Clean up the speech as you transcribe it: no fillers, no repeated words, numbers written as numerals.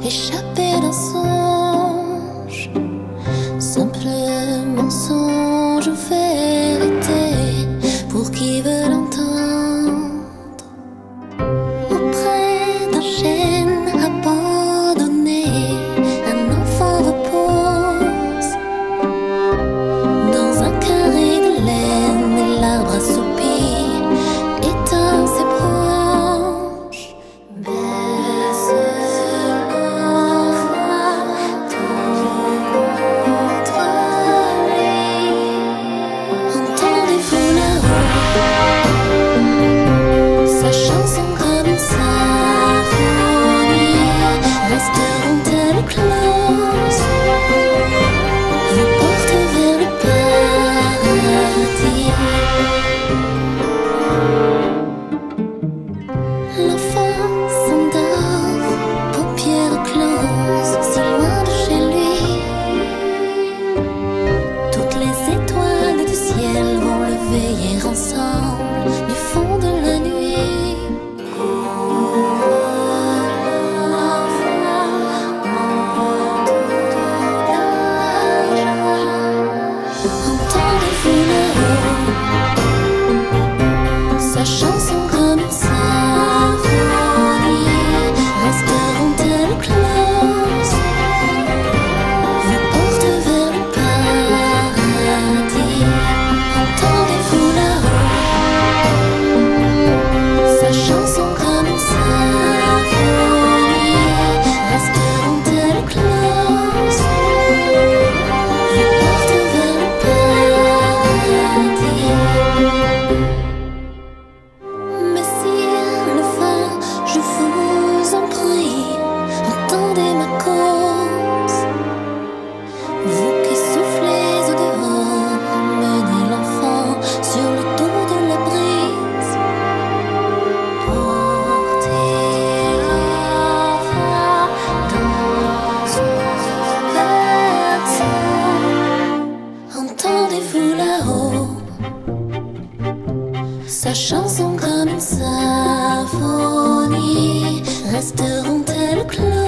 échappé d'un songe, simple mensonge ou vérité, pour qui veut l'entendre. Auprès d'un chêne abandonné, un enfant repose dans un carré de laine, et l'arbre assoupi éteint ses branches. Baisse ensemble du fond de la nuit. Entendez-vous là-haut sa chanson comme une symphonie? Resteront-elles closes, vous porte vers le paradis? Entendez-vous sa chanson comme une symphonie? Resteront-elles closes, vous porte vers le paradis? Messire le vent, je vous en prie, entendez ma cause. Vous qui soufflez au dehors, menez l'enfant sur le dos de la brise. Portez l'enfant dans son berceau. Entendez-vous là-haut sa chanson comme une symphonie? Resteront-elles closes?